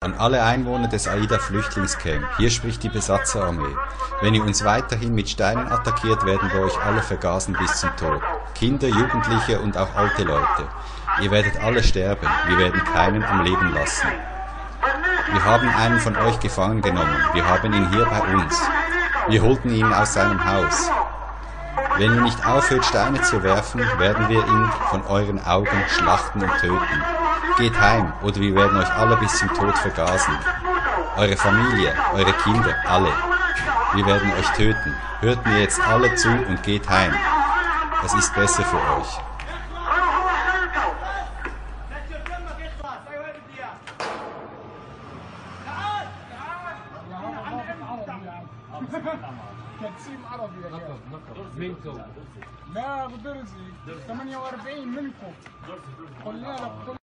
An alle Einwohner des Aida-Flüchtlingscamp, hier spricht die Besatzerarmee. Wenn ihr uns weiterhin mit Steinen attackiert, werden wir euch alle vergasen bis zum Tod. Kinder, Jugendliche und auch alte Leute. Ihr werdet alle sterben, wir werden keinen am Leben lassen. Wir haben einen von euch gefangen genommen, wir haben ihn hier bei uns. Wir holten ihn aus seinem Haus. Wenn ihr nicht aufhört, Steine zu werfen, werden wir ihn von euren Augen schlachten und töten. Geht heim, oder wir werden euch alle bis zum Tod vergasen. Eure Familie, eure Kinder, alle. Wir werden euch töten. Hört mir jetzt alle zu und geht heim. Es ist besser für euch. تقسيم عربي يا منكم لا بدرسي 48 منكم قلنا لك